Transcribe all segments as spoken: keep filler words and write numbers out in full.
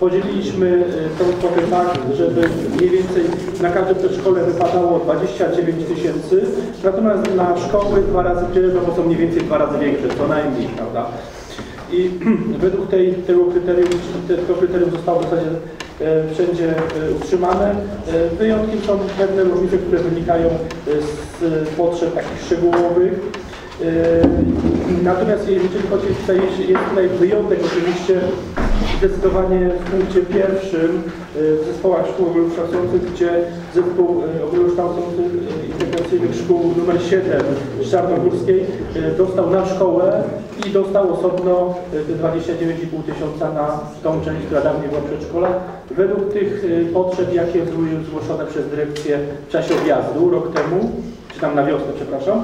podzieliliśmy tą kwotę tak, żeby mniej więcej na każde przedszkole wypadało dwadzieścia dziewięć tysięcy, natomiast na szkoły dwa razy tyle, no bo są mniej więcej dwa razy większe, co najmniej, prawda? I według tej, tego, kryterium, tego kryterium zostało w zasadzie e, wszędzie e, utrzymane. E, wyjątkiem są pewne różnice, które wynikają z potrzeb takich szczegółowych. E, natomiast jeżeli chodzi tutaj, jest tutaj wyjątek oczywiście zdecydowanie w punkcie pierwszym w zespołach szkół ogólnokształcących, gdzie zespół ogólnokształcących integracyjnych szkół numer siedem z Czarnogórskiej dostał na szkołę i dostał osobno dwadzieścia dziewięć i pół tysiąca na tą część, która dawniej była przedszkola. Według tych potrzeb, jakie były zgłoszone przez dyrekcję w czasie objazdu rok temu, czy tam na wiosnę, przepraszam.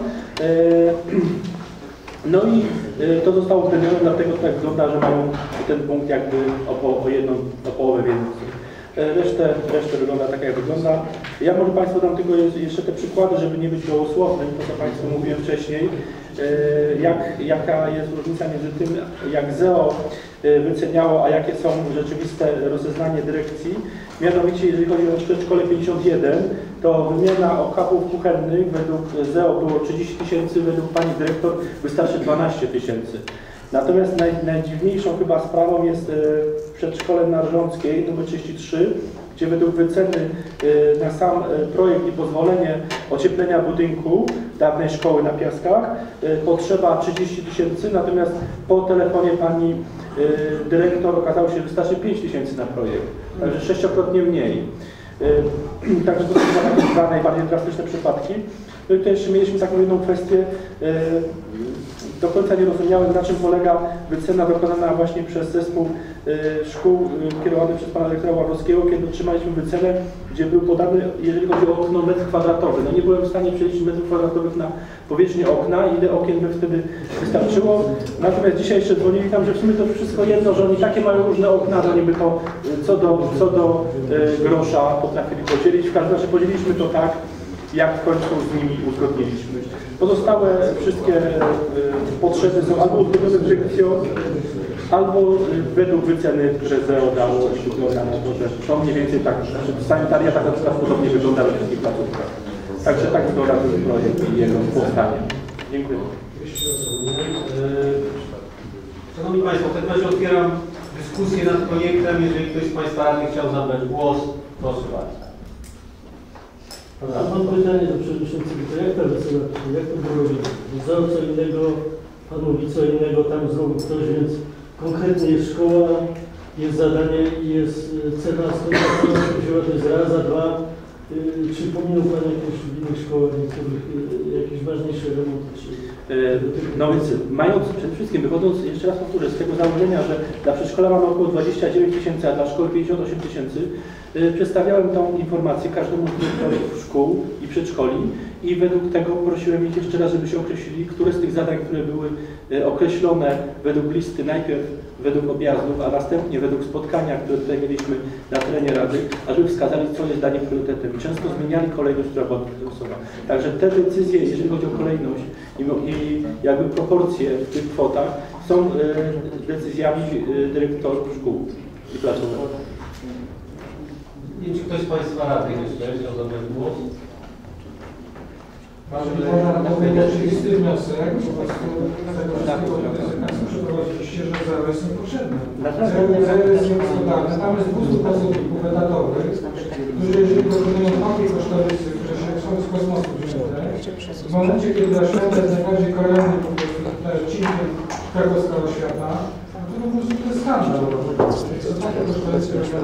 No i to zostało uwzględnione, dlatego tak wygląda, że mają ten punkt jakby o, po, o jedną, o połowę więcej. Resztę, resztę wygląda tak, jak wygląda. Ja może Państwu dam tylko jeszcze te przykłady, żeby nie być gołosłownym, to co Państwu mówiłem wcześniej, jak, jaka jest różnica między tym, jak Z E O wyceniało, a jakie są rzeczywiste rozeznanie dyrekcji. Mianowicie, jeżeli chodzi o przedszkole pięćdziesiąt jeden, to wymiana okapów kuchennych według Z E O było trzydzieści tysięcy, według Pani Dyrektor wystarczy dwanaście tysięcy. Natomiast naj, najdziwniejszą chyba sprawą jest e, w przedszkole Narząckiej numer trzydzieści trzy, gdzie według wyceny e, na sam e, projekt i pozwolenie ocieplenia budynku dawnej szkoły na Piaskach e, potrzeba trzydzieści tysięcy, natomiast po telefonie Pani e, Dyrektor okazało się, że wystarczy pięć tysięcy na projekt, także sześciokrotnie mniej. E, także to są takie dwa najbardziej drastyczne przypadki. No i tutaj jeszcze mieliśmy taką jedną kwestię. E, Do końca nie rozumiałem, na czym polega wycena dokonana właśnie przez zespół y, szkół y, kierowany przez pana dyrektora Ławrowskiego, kiedy otrzymaliśmy wycenę, gdzie był podany, jeżeli chodzi o okno, metr kwadratowy. No nie byłem w stanie przeliczyć metrów kwadratowych na powierzchnię okna, ile okien by wtedy wystarczyło. Natomiast dzisiaj jeszcze dzwonili tam, że w sumie to wszystko jedno, że oni takie mają różne okna, że niby to y, co do, co do y, grosza potrafili podzielić. W każdym razie podzieliliśmy to tak, jak w końcu z nimi uzgodniliśmy. Pozostałe wszystkie y, potrzeby są albo uzgodnione dyrekcją, albo y, według wyceny, które Z E O dało, wygląda na to, że to mniej więcej tak, znaczy sanitaria tak na przykład podobnie wygląda we wszystkich placówkach. Także tak wygląda ten projekt i jego powstanie. Dziękuję. Szanowni Państwo, w takim razie otwieram dyskusję nad projektem. Jeżeli ktoś z Państwa radnych chciał zabrać głos, proszę bardzo. Ja mam pytanie do przewodniczącego, to jak ta wycena, jak to było robić? Z E O co innego, Pan mówi co innego, tam zrobił ktoś, więc konkretnie jest szkoła, jest zadanie i jest cena, skąd ta wzięła, to jest raz, a dwa. Czy pominął Pan jakieś w innych szkołach, niektórych, jakieś ważniejsze remonty? Czy... No więc mając przede wszystkim, wychodząc, jeszcze raz powtórzę, z tego założenia, że dla przedszkola mamy około dwadzieścia dziewięć tysięcy, a dla szkoły pięćdziesiąt osiem tysięcy, przedstawiałem tą informację każdemu z dyrektorów szkół i przedszkoli i według tego prosiłem ich jeszcze raz, żeby się określili, które z tych zadań, które były określone według listy, najpierw według objazdów, a następnie według spotkania, które tutaj mieliśmy na terenie Rady, a żeby wskazali, co jest dla nich priorytetem. I często zmieniali kolejność, która była dotychczasowa. Także te decyzje, jeżeli chodzi o kolejność i, i jakby proporcje w tych kwotach, są e, decyzjami e, dyrektorów szkół i placówek. Czy ktoś z Państwa radnych jeszcze chciał zabrać głos? Mamy oczywisty wniosek, po prostu tego wszystkiego przeprowadziliście, że zero jest niepotrzebne. Zero jest niepotrzebne. Tam jest dwustu pracowników etatowych, którzy jeżeli wykonują takie kosztorysy, które są z kosmosu wzięte, w momencie, kiedy oświata jest najbardziej kolejny po prostu odcinkiem krakowskiego świata, to po prostu to jest skandal. To są takie kosztorysy, które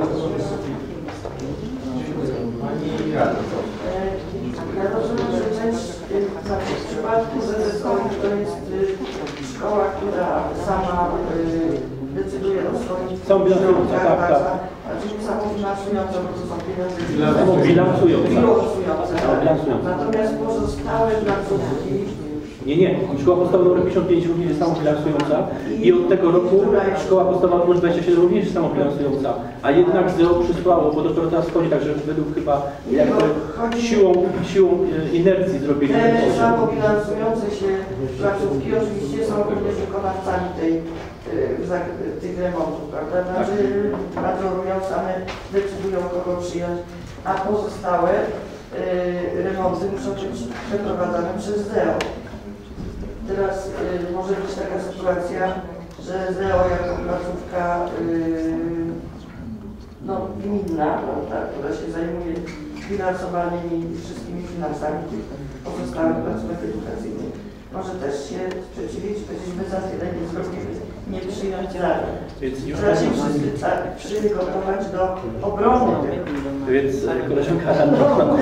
Pani radna. Ja rozumiem, że część w przypadku Z S O to jest szkoła, która sama decyduje o swoim Są bilansujące, tak, tak. Czyli samofinansujące, bo to są pieniądze bilansujące. bilansujące. Natomiast pozostałe placówki Nie, nie. Szkoła podstawowa numer pięćdziesiąt pięć również jest samofinansująca i od tego roku szkoła podstawowa numer dwadzieścia siedem również jest samofinansująca. A jednak z E O przysłało, bo dopiero teraz wchodzi, także według chyba jakby siłą, siłą inercji zrobili. Te samofinansujące się placówki oczywiście są również wykonawcami tej, tych remontów, prawda? Znaczy nadzorują, same decydują, kogo przyjąć, a pozostałe y, remonty muszą być przeprowadzane przez Z E O. Teraz y, może być taka sytuacja, że Z E O jako placówka y, no, gminna, prawda, która się zajmuje finansowaniem i wszystkimi finansami tych pozostałych placówek edukacyjnych, może też się sprzeciwić, powiedzieć, my za tyle nie zrobimy, nie przyjąć dalej. Trzeba się wszyscy przygotować do obrony tego. Więc koleżanka Radna,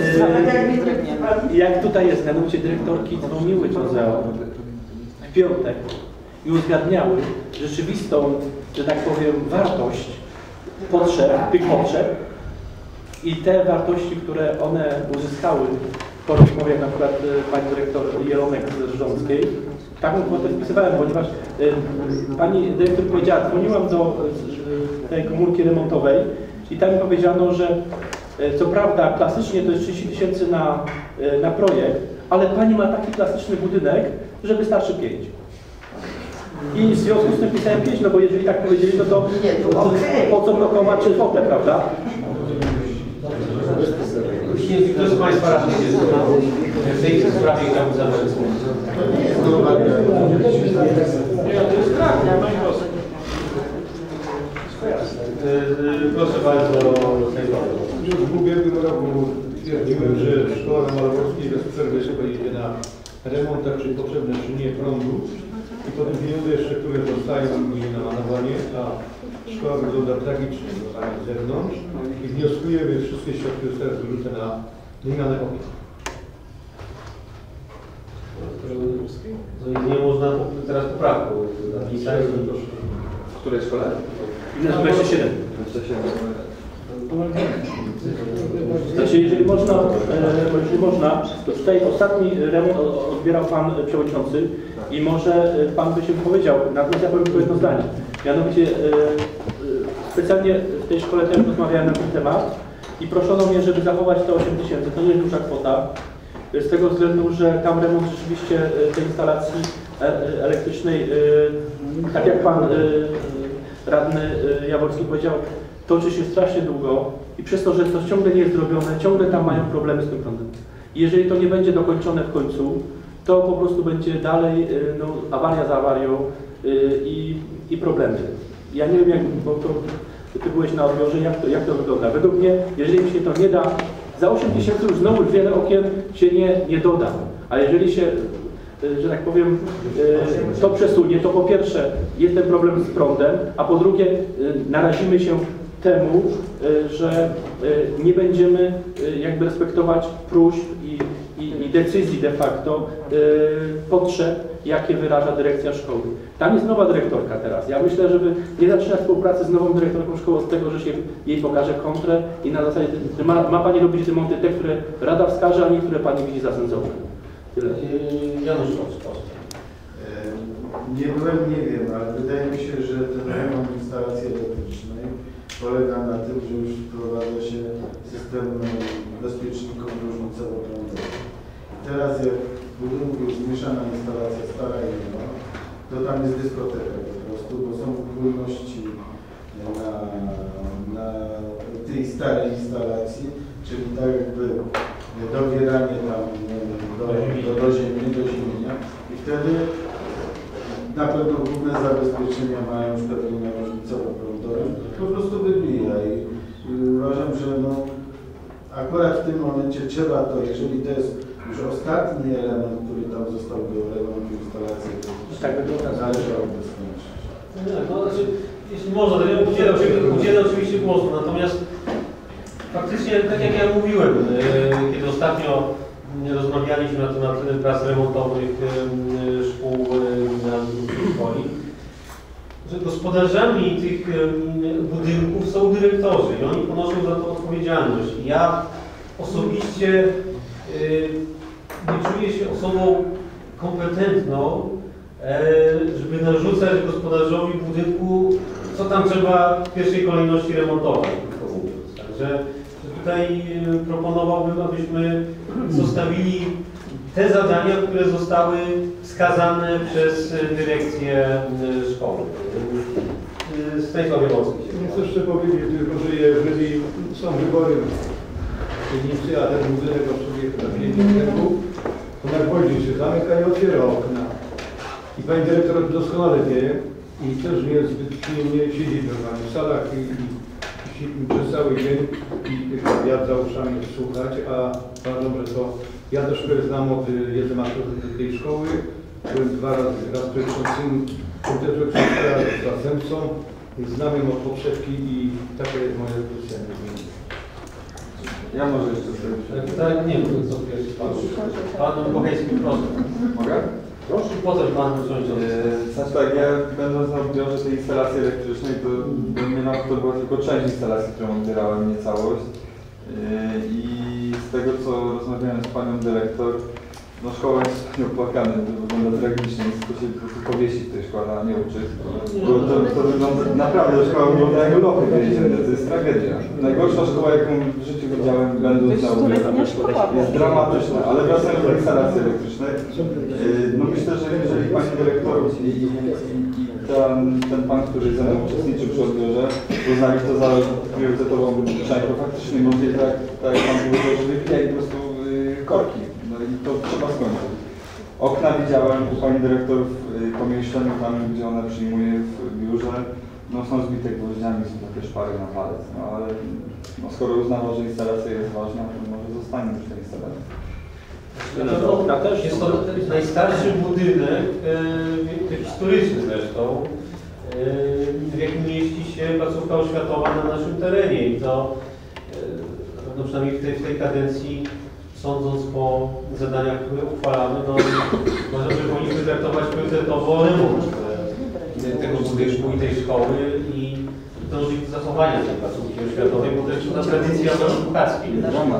jak tutaj jest, mianowicie dyrektorki dzwoniły do Z E O w piątek i uzgadniały rzeczywistą, że tak powiem, wartość potrzeb, tych potrzeb i te wartości, które one uzyskały po rozmowie, jak na przykład pani dyrektor Jelonek z Rządzkiej, taką kwotę wpisywałem, ponieważ y, pani dyrektor powiedziała, dzwoniłam do y, tej komórki remontowej i tam mi powiedziano, że y, co prawda klasycznie to jest trzydzieści tysięcy na, y, na projekt, ale pani ma taki klasyczny budynek, że wystarczy pięć. I w związku z tym pisałem pięć, no bo jeżeli tak powiedzieli, no to Nie, to okay. po co blokować kwotę, prawda? Jeśli ktoś z Państwa radnych jest w tej sprawie chciałby zabrać głos. Proszę bardzo, już w ubiegłym roku twierdziłem, że szkoła na Malborskiej bez przerwy pojedzie na remontach, czy potrzebne, czy nie, prądu. I po tym pieniądze jeszcze, które dostają mi na malowanie, a szkoła wygląda tragicznie z zewnątrz i wnioskujemy wszystkie środki, które teraz wyrzucę na wymianę okien. nie można teraz poprawku napisać. W której szkole? dwadzieścia siedem. Znaczy, jeżeli można, e, jeżeli można, to tutaj ostatni remont odbierał Pan Przewodniczący i może Pan by się wypowiedział, natomiast ja powiem tylko jedno zdanie. Mianowicie e, e, specjalnie w tej szkole też rozmawiałem na ten temat i proszono mnie, żeby zachować te osiem tysięcy. To nie jest duża kwota, z tego względu, że tam remont rzeczywiście tej instalacji elektrycznej, e, tak jak Pan e, Radny Jaworski powiedział, toczy się strasznie długo i przez to, że to ciągle nie jest zrobione, ciągle tam mają problemy z tym prądem. I jeżeli to nie będzie dokończone w końcu, to po prostu będzie dalej no, awaria za awarią yy, i, i problemy. Ja nie wiem, jak, bo to, Ty byłeś na odbiorze, jak to, jak to wygląda. Według mnie, jeżeli mi się to nie da, za osiem tysięcy już znowu wiele okien się nie, nie doda. A jeżeli się, yy, że tak powiem, yy, to przesunie, to po pierwsze jest ten problem z prądem, a po drugie yy, narazimy się temu, że nie będziemy jakby respektować próśb i, i, i decyzji de facto potrzeb, jakie wyraża dyrekcja szkoły. Tam jest nowa dyrektorka teraz. Ja myślę, żeby nie zaczynać współpracy z nową dyrektorką szkoły od tego, że się jej pokaże kontrę i na zasadzie, że ma, ma Pani robić remonty te, które Rada wskaże, a nie które Pani widzi za sensowne. Tyle. Janusz Koc. Nie byłem, nie wiem, ale wydaje mi się, że ten remont instalacji elektrycznej polega na tym, że już wprowadza się system bezpieczników różnicowo-prądowych. Teraz jak w budynku jest zmieszana instalacja stara i nowa, to tam jest dyskoteka po prostu, bo są płynności na, na tej starej instalacji, czyli tak jakby dowieranie tam do, do, do ziemi, do ziemienia i wtedy na pewno główne zabezpieczenia mają szkolenia różnicowo-prądowe, po prostu wybija i, i uważam, że no, akurat w tym momencie trzeba to, jeżeli to jest już ostatni element, który tam został do remontu instalacji, tak wygląda, należałoby skończyć. No, znaczy, jeśli można, to ja udzielę, udzielę oczywiście głosu, natomiast faktycznie, tak jak ja mówiłem, kiedy ostatnio rozmawialiśmy na temat prac remontowych szkół na szkoli, że gospodarzami tych budynków są dyrektorzy i oni ponoszą za to odpowiedzialność. Ja osobiście nie czuję się osobą kompetentną, żeby narzucać gospodarzowi budynku, co tam trzeba w pierwszej kolejności remontować, krótko mówiąc. Także tutaj proponowałbym, abyśmy zostawili te zadania, które zostały wskazane przez dyrekcję szkoły. Stanisław Jaworski. Chcę jeszcze powiedzieć tylko, że jeżeli są wybory inicjatyw budynek obsługuje na pięć budynków, to najpóźniej się zamyka i otwiera okna. I pani dyrektor doskonale wie i też nie zbyt nie siedzi normalnie w salach i, i, i przez cały dzień i wiatr za uszami słuchać, a uważam, że to ja też znam od jestem absolwentem tej szkoły, byłem dwa razy raz przewodniczącym komitetu raz zastępcą, znam ją od poprzedki i taka jest moja dyskusja. Ja może jeszcze sobie Tak, nie wiem, co pierwszy pan. Pan Bochejski, proszę. mogę? Proszę, potem pan przewodniczący. Yy, Znaczy tak, ja będąc na odbiorze tej instalacji elektrycznej, to dla mnie to była tylko część instalacji, którą odbierałem, nie całość. Yy, I z tego, co rozmawiałem z panią dyrektor, no szkoła jest opłakana, to wygląda tragicznie, jest to się po prostu powiesić w tej szkole, a nie uczyć. Bo to, to wygląda, naprawdę szkoła wygląda jak lochy więzienne, to jest tragedia. Najgorsza szkoła, jaką w życiu widziałem, będąc na odbiorze. Jest dramatyczna, ale wracając do instalacji elektrycznej, yy, no myślę, że jeżeli pani dyrektor i, i, i ten, ten pan, który ze mną uczestniczył przy odbiorze, uznali to za priorytetową część, to faktycznie mówię, tak, tak jak pan powiedział, że wypijali po prostu yy, korki. I to trzeba skończyć. Okna widziałem u pani dyrektor w pomieszczeniu tam, gdzie ona przyjmuje w biurze. No są zbite gwoździami, są takie szpary na palec. No ale no, skoro uznawa, że instalacja jest ważna, to może zostanie już ta instalacja. No, to jest to najstarszy budynek, e, historyczny zresztą, e, w jakim mieści się placówka oświatowa na naszym terenie. I to e, no, przynajmniej w tej, w tej kadencji, sądząc po zadaniach, które uchwalamy, no uważam, że powinniśmy traktować priorytetowo remont e, tego budynku i tej szkoły i dążyć do zachowania tej placówki oświatowej, bo to jest na tradycja Puchackiej.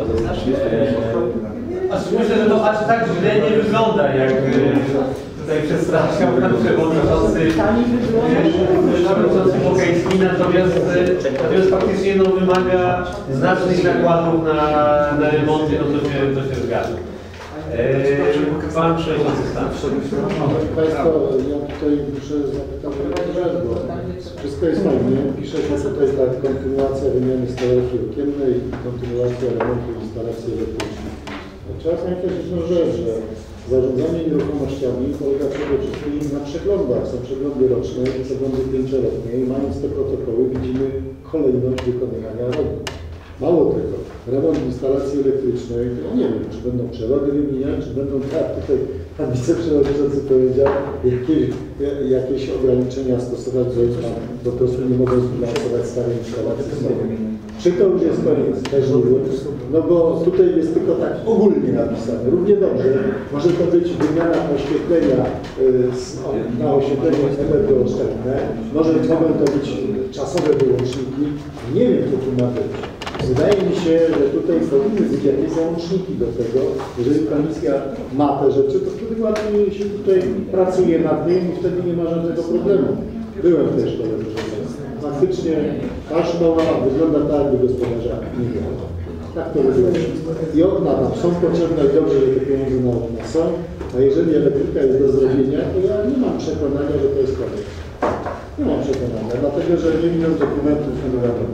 A myślę, że to aż tak źle nie wygląda, jak tutaj przedstawiał pan przewodniczący przewodniczący Bochejski, natomiast, natomiast faktycznie no, wymaga znacznych nakładów na, na remonty, no to się, to się zgadza. Eee, pan przewodniczący Stan. Państwo, ja tutaj muszę zapytać o bo wszystko jest fajnie. Pisze się tutaj tak, kontynuacja wymiany instalacji okiennej i kontynuacja remontu instalacji elektrycznej. Trzeba pamiętać jedną rzecz, że zarządzanie nieruchomościami polega przede wszystkim na przeglądach. Są przeglądy roczne i przeglądy pięcioletnie i mając te protokoły widzimy kolejność wykonywania roboty. Mało tego, remont instalacji elektrycznej, to ja nie wiem, czy będą przewody wymieniać, czy będą, tak, tutaj pan wiceprzewodniczący powiedział, jakieś, jakieś ograniczenia stosować, że tam po prostu nie mogą zbilansować stare instalacje. Czy to już jest koniec? Też nie wiem. No bo tutaj jest tylko tak ogólnie napisane. Równie dobrze może to być wymiana oświetlenia y, na oświetlenie energooszczędne. Może mogą to być czasowe wyłączniki. Nie wiem, co tu ma być. Wydaje mi się, że tutaj powinny być jakieś załączniki do tego. Jeżeli komisja ma te rzeczy, to wtedy łatwiej się tutaj pracuje nad tym i wtedy nie ma żadnego problemu. Byłem w tej szkole, proszę Państwa. Faktycznie ta szkoła wygląda tak, jakby gospodarza nie miała. Tak to wygląda. I okna tam są potrzebne i dobrze, że te pieniądze na okna są. A jeżeli elektryka jest do zrobienia, to ja nie mam przekonania, że to jest koniec. Nie mam przekonania, dlatego że nie widząc dokumentów nie wiadomo.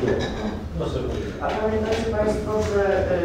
A pamiętacie Państwo, że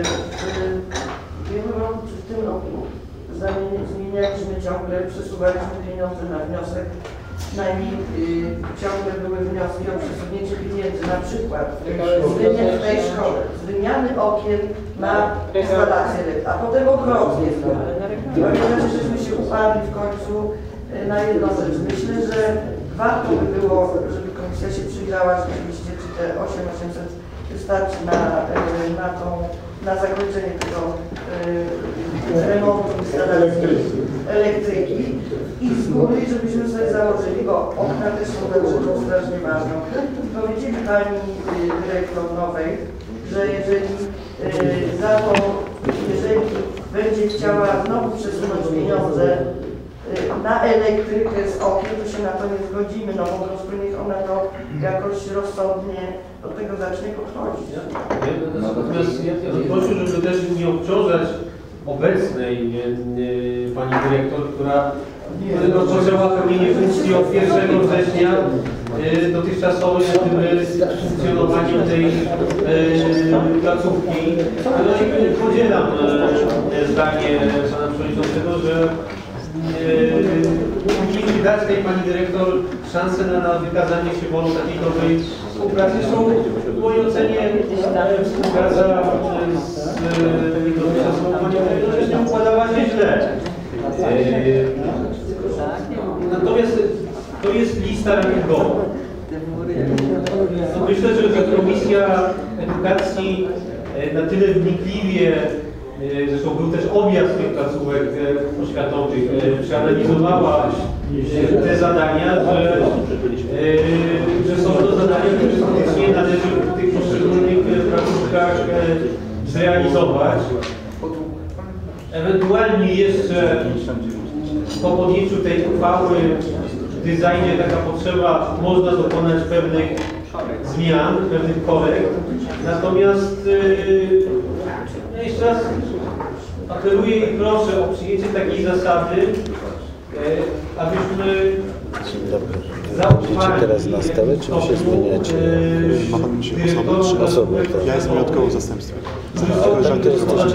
w ubiegłym roku czy w tym roku zmienialiśmy ciągle, przesuwaliśmy pieniądze na wniosek. Przynajmniej y, ciągle były wnioski o przesunięcie pieniędzy, na przykład z wymiany w tej szkole, z wymiany okien na instalację elektryczną, a potem odwrotnie. Pamiętacie, żeśmy się uparli w końcu y, na jedną rzecz. Myślę, że warto by było, żeby komisja się przyjrzała rzeczywiście, czy te osiem tysięcy osiemset wystarczy na, y, na, tą, na zakończenie tego y, remontu instalacji elektryki. I z góry, żebyśmy sobie założyli, bo okna też są rzeczą strasznie ważną. Powiedzieli Pani dyrektor nowej, że jeżeli za to, jeżeli będzie chciała znowu przesunąć pieniądze y, na elektrykę z okien, to się na to nie zgodzimy, no po prostu niech ona to jakoś rozsądnie do tego zacznie podchodzić. Natomiast ja bym prosił, żeby też nie obciążać obecnej nie, nie, pani dyrektor, która rozpoczęła pełnienie funkcji od pierwszego września y, dotychczasowym funkcjonowaniem tej y, placówki. Ale podzielam y, zdanie pana przewodniczącego, że powinniśmy dać tej pani dyrektor szansę na, na wykazanie się wolą takiej dobrej współpracy. Zresztą w mojej ocenie współpraca z dotychczasową panią dyrektor nie układała się źle. Natomiast to jest lista rankingowa. No myślę, że Komisja Edukacji na tyle wnikliwie, zresztą był też objazd tych placówek oświatowych, przeanalizowała te zadania, że, że są to zadania, które faktycznie należy w tych poszczególnych placówkach zrealizować. Ewentualnie jeszcze po podjęciu tej uchwały, gdy zajdzie taka potrzeba, można dokonać pewnych zmian, pewnych korekt. Natomiast yy, ja jeszcze raz apeluję i proszę o przyjęcie takiej zasady, yy, abyśmy zaufali teraz na stałe, czy wy się zmieniacie? Ma pan mieć osobę, czy osobę? Ja jestem wyjątkowo w zastępstwie. Koleżanki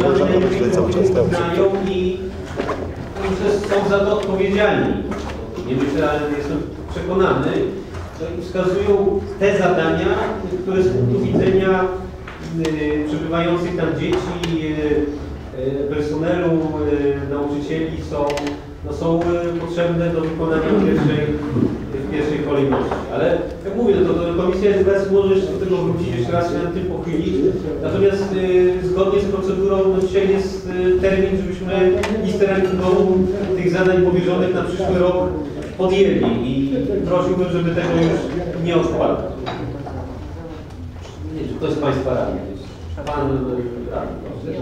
znają i są za to odpowiedzialni. Nie myślę, ale jestem przekonany, że wskazują te zadania, które z punktu widzenia y, przebywających tam dzieci, y, y, personelu, y, nauczycieli są, no, są y, potrzebne do wykonania w pierwszej, w pierwszej kolejności. Ale jak mówię, to, to Komisja Edukacji może jeszcze do tego wrócić, jeszcze raz się nad tym pochylić. Natomiast y, zgodnie z procedurą no, dzisiaj jest y, termin, żebyśmy listę rankingową tych zadań powierzonych na przyszły rok podjęli i prosiłbym, żeby tego już nie odkładać. Nie, czy ktoś z Państwa radny? Pan radny.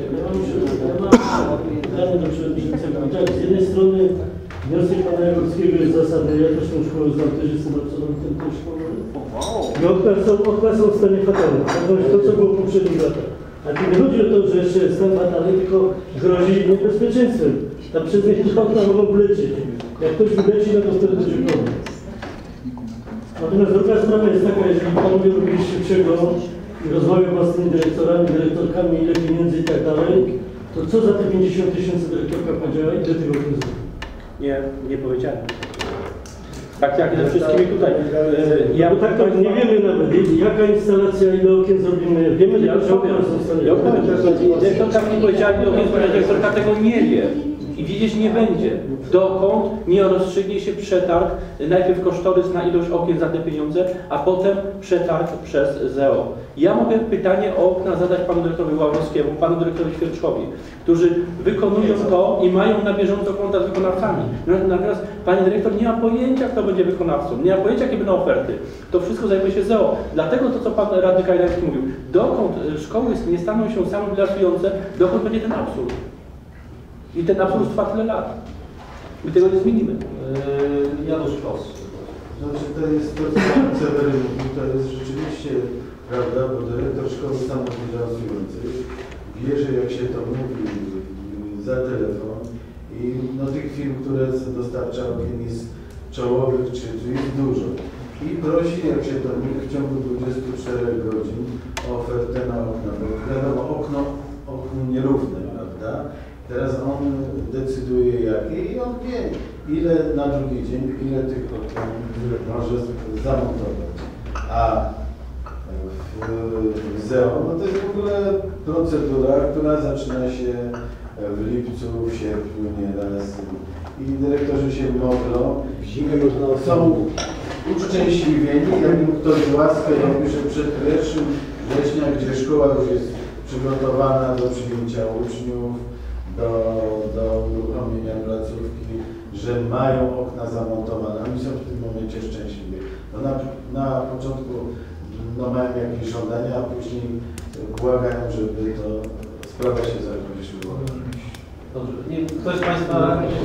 Pytanie do przewodniczącego. Tak, z jednej strony wniosek pana Jaworskiego jest zasadny. Ja też tą szkołę znam, też jestem absolwentem tej szkoły. I okna są, okna są w stanie fatalnym. Natomiast to, co było w poprzednich latach. Ale tu nie chodzi o to, że jeszcze jest stan fatalny, tylko grozi niebezpieczeństwem. Tam przez nie okna mogą wlecieć. Jak ktoś wyleci, no to wtedy będzie problem. Natomiast druga sprawa jest taka, jeżeli panowie robiliście przegląd i rozmawiał pan z tymi dyrektorami, dyrektorkami, ile pieniędzy i tak dalej, to co za te pięćdziesiąt tysięcy dyrektorka powiedziała i do tego okresu? Nie, nie powiedziałem. Tak jak ze wszystkimi tutaj. Ja bo tak to nie wiemy nawet, jaka instalacja, ile okien zrobimy. Wiemy, ja że okna są w stanie. Ja powiem, że dyrektorka mi powiedziała, ile okien, dyrektorka tego nie wie. I widzieć nie będzie, dokąd nie rozstrzygnie się przetarg, najpierw kosztorys na ilość okien za te pieniądze, a potem przetarg przez Z E O. Ja mogę pytanie o okna zadać panu dyrektorowi Ławrowskiemu, panu dyrektorowi Świerczowi, którzy wykonują to i mają na bieżąco kontakt z wykonawcami. Natomiast pani dyrektor nie ma pojęcia, kto będzie wykonawcą, nie ma pojęcia, jakie będą oferty. To wszystko zajmuje się Z E O. Dlatego to, co pan radny Kajdański mówił, dokąd szkoły nie staną się samobilansujące, dokąd będzie ten absurd. I ten absurd trwa tyle lat. My tego nie zmienimy. Yy, Janusz Kos. Znaczy to jest to, co Seweryn mówił, to jest rzeczywiście prawda, bo dyrektor szkoły samobilansujący bierze, jak się to mówi, za telefon i no, tych firm, które dostarczają jest czołowych, czy, czy jest dużo. I prosi, jak się to mówi, w ciągu dwudziestu czterech godzin o ofertę na okno. Bo wiadomo, okno, okno nierówne, prawda? Teraz on decyduje jakie i on wie, ile na drugi dzień, ile tych okien może zamontować. A w Z E O, no to jest w ogóle procedura, która zaczyna się w lipcu, w sierpniu nieraz. I dyrektorzy się modlą, są uszczęśliwieni, jakby ktoś łaskę robi, że przed pierwszym września, gdzie szkoła już jest przygotowana do przyjęcia uczniów, do, do uruchomienia placówki, że mają okna zamontowane. Oni są w tym momencie szczęśliwi. No na, na początku no, mają jakieś żądania, a później błagają, żeby to sprawa się zakończyła. Dobrze. Nie, ktoś z Państwa...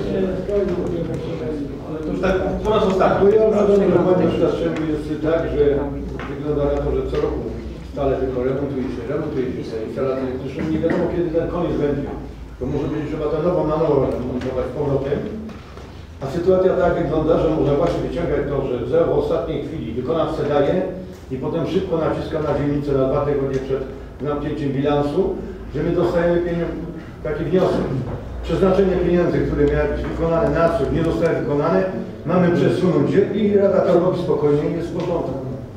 Ale to już tak po raz ostatni. No ja w moim doświadczeniu jest tak, że wygląda na to, że co roku stale tylko remontuje się, remontuje się instalacje elektryczne. Nie wiadomo kiedy ten koniec będzie. To może być trzeba to nowo na nowo remontować z powrotem. A sytuacja tak wygląda, że można właśnie wyciągać to, że w ostatniej chwili wykonawca daje i potem szybko naciska na dzielnicę na dwa tygodnie przed zamknięciem bilansu, że my dostajemy pieniądze, taki wniosek. Przeznaczenie pieniędzy, które miały być wykonane na coś, nie zostały wykonane, mamy przesunąć i Rada to robi spokojnie i jest w porządku.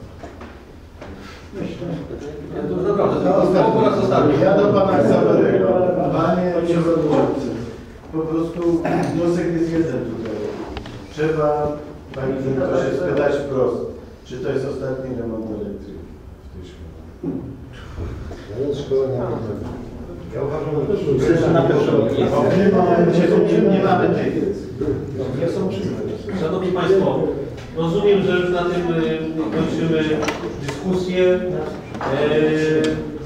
Ja to już naprawdę, to po raz ostatni. Ja do Pana Sawerego. Panie Przewodniczący, po prostu wniosek jest jeden tutaj. Trzeba Pani Dyrektorze spytać wprost, czy to jest ostatni remont elektryki w tej szkole. To jest szkoła na pewno. Ja uważam, że Myślę, że na pewno nie. W tym momencie nie mamy tej wiedzy. nie są przyjemne. Szanowni Państwo, rozumiem, że już na tym y, kończymy dyskusję. Eee,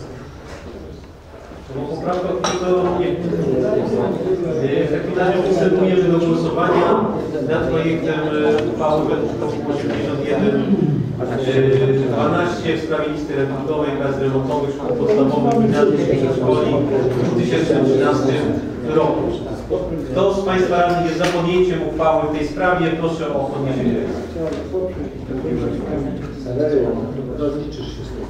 bo poprawka to nie. Eee, w takim razie przystępujemy do głosowania nad projektem uchwały osiemdziesiąt jeden dwanaście w sprawie listy remontowej prac remontowych szkół podstawowych i gimnazjów i przedszkoli w dwa tysiące trzynastym roku. Kto z Państwa radnych jest za podjęciem uchwały w tej sprawie? Proszę o podniesienie ręki. Rozliczysz się z tego.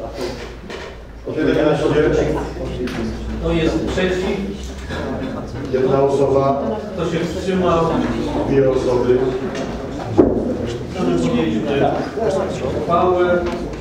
Kto jest przeciw? Jedna osoba, Kto się wstrzymał? dwie osoby. Możemy podjęliśmy uchwałę.